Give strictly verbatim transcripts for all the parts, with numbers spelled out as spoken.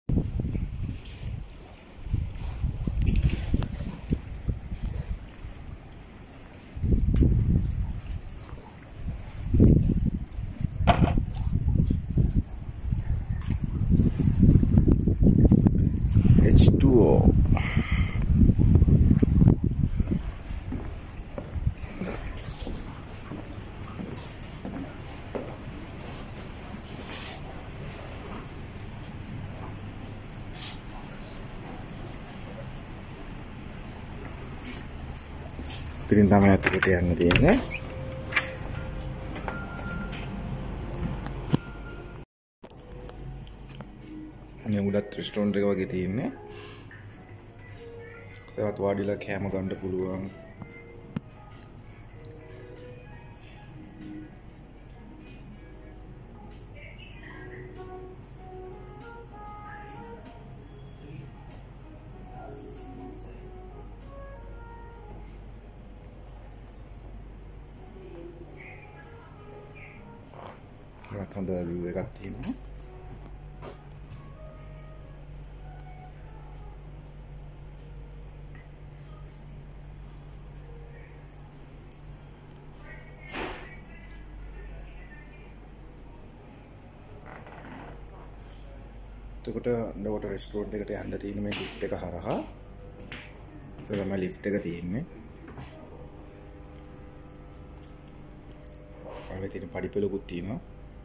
H two O. ඉතින් තමයි අතට යන්න තියෙන්නේ. මේ උඩත් රෙස්ටොරන්ට් එක වගේ තියෙන්නේ. ඒවත් වාඩිලා කෑම ගන්න පුළුවන්. ඒවත් හොඳ view එකක් තියෙනවා. එතකොට underwater restaurant එකට යන්න තියෙන මේ lift එක හරහා. ඒක තමයි lift එක තියෙන්නේ. ආවේ තියෙන පඩිපෙළකුත් තියෙනවා.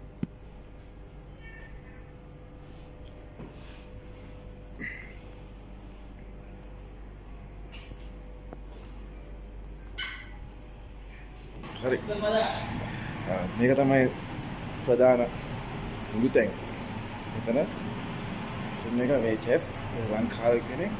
හරි. මේක තමයි ප්‍රධාන මුළුතැන්. මෙතන මේක මේ chef ලංකාවේ කෙනෙක්.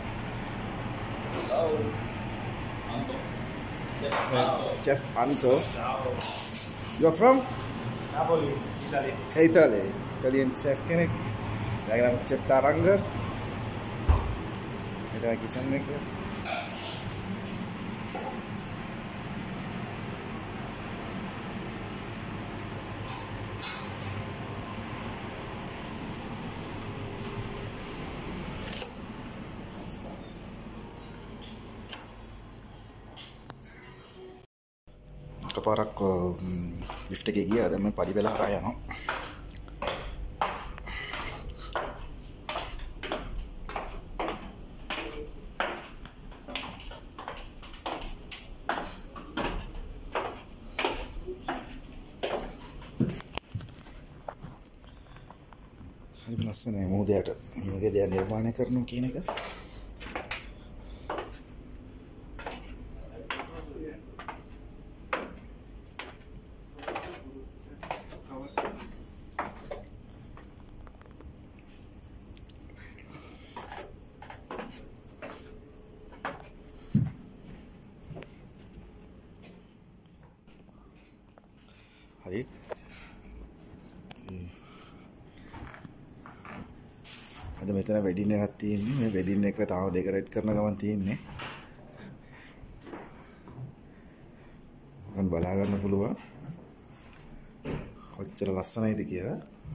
Chef Anto. You are from? Napoli, Italy. Hey, Italy. Italian chef කෙනෙක්. දැන් chef Taranga. මෙතන කිචන් එක. කපාරක් ලිෆ්ට් එකේ ගියා. දැන් මම පඩි වෙලා හරහා යනවා. හරි ලස්සනයි මොහොතට මේ වගේ දේවල් නිර්මාණය කරනවා කියන එක. හරි. අද මෙතන වෙඩින් එකක් තියෙන්නේ. මේ වෙඩින් එක තාම ඩෙකොරේට් කරන ගමන් තියෙන්නේ. මම බලා ගන්න පුළුවන්. කොච්චර ලස්සනයිද කියලා.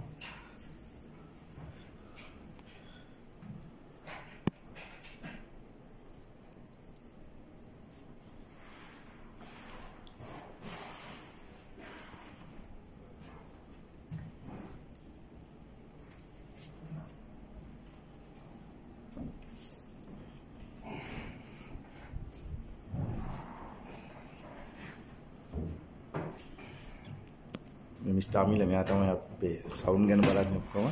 මිස්ටර් අමිල මෙයා තමයි අපේ සවුන්ඩ් ගැන බලන්නේ ඔක්කොම.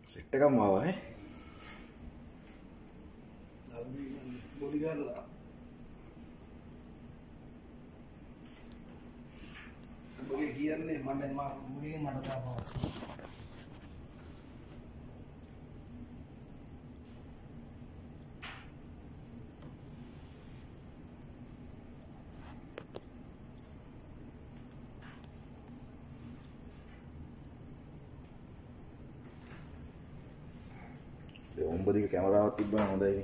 සෙට් එකක්ම ආවා නේ. අපි බොඩි ගාලා. බොඩි කියන්නේ මම මම මුලින්ම මට තාපස්. ඔම්බදික කැමරාවක් තිබ්බම හොඳයි.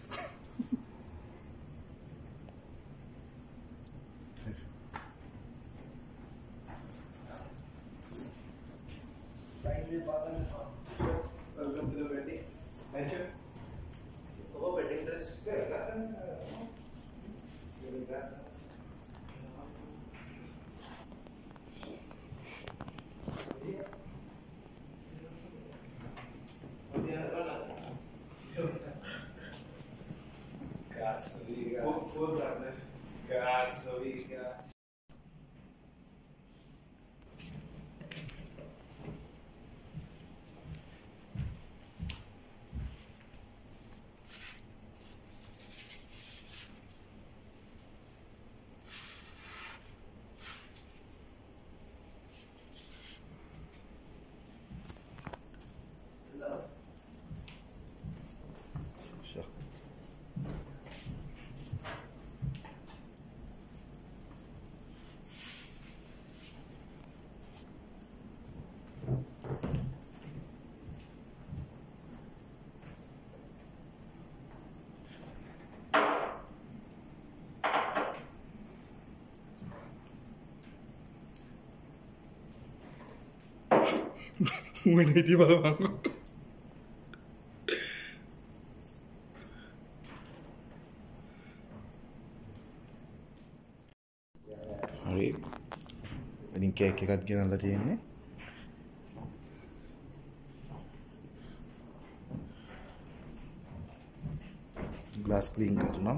Welcome to the wedding. Thank you. Oh, wedding dress. Cazzo figa. Cazzo figa. Sure. Bueno, y tío, banco. Hari, wedding cake එකක් ගෙනල්ලා තියෙන්නේ. glass clean කරනවා.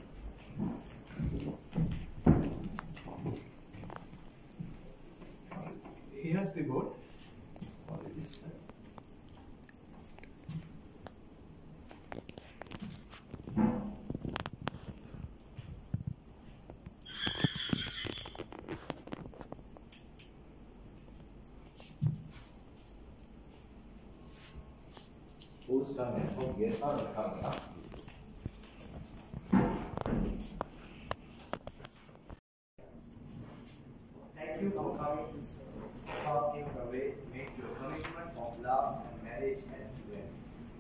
He has the board. What is this? Who's coming? Oh, yes, I'm coming up. Thank you for coming to something away. Make your commitment of love and marriage and children.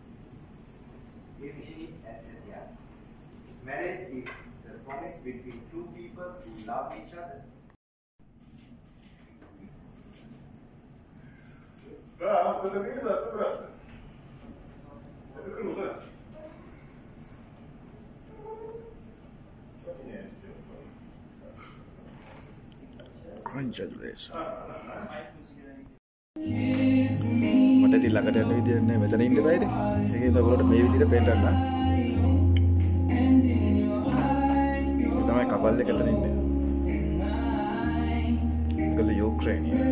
Ivshi and Ethiad. Marriage is the promise between two people who love each other. Да, это организация, братцы. Это круто. Что меняется? Congratulations. මට ඉතින් ළඟට යන්න විදියක් නැහැ. මෙතන ඉන්න බෑනේ. ඒකෙන් ඔයගොල්ලෝට මේ විදිහට පෙන්නන්න. ඒ තමයි කපල් එක එතන ඉන්නේ. ඒගොල්ලෝ යුක්‍රේනියන්.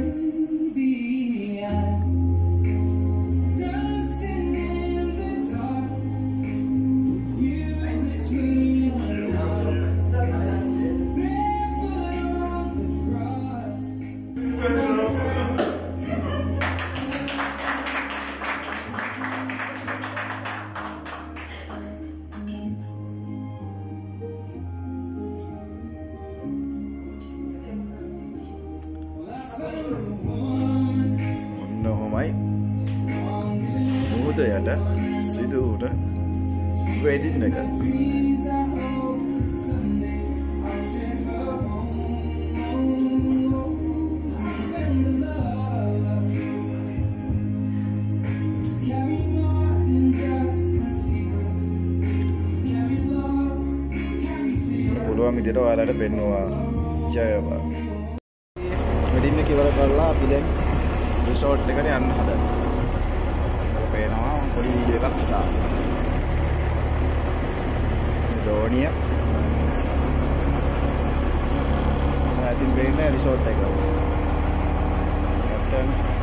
ඔන්න ඔහොමයි මුහුද යට සිදු වුණ වෙඩින් එක. පුළුවන් විදිහට ඔයාලට පෙන්වුවා. ජයවා. වෙඩින් එක ඉවර කරලා අපි දැන් රිසෝට් එකට යන්න හදනවා. පේනවා පොඩි වීඩියෝ එකක් දාන්න. ඩෝනිය. මම අදින් වෙන්නේ රිසෝට් එක. කැප්ටන්